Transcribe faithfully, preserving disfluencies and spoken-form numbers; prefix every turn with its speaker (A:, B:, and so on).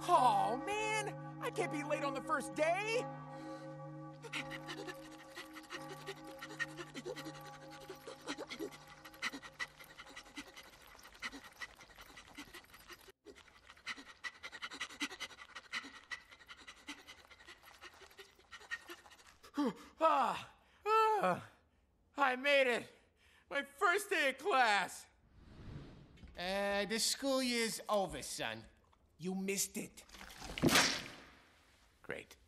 A: Oh, man! I can't be late on the first day! ah, ah, I made it! My first day of class!
B: Uh, the school year's over, son. You missed it.
A: Great.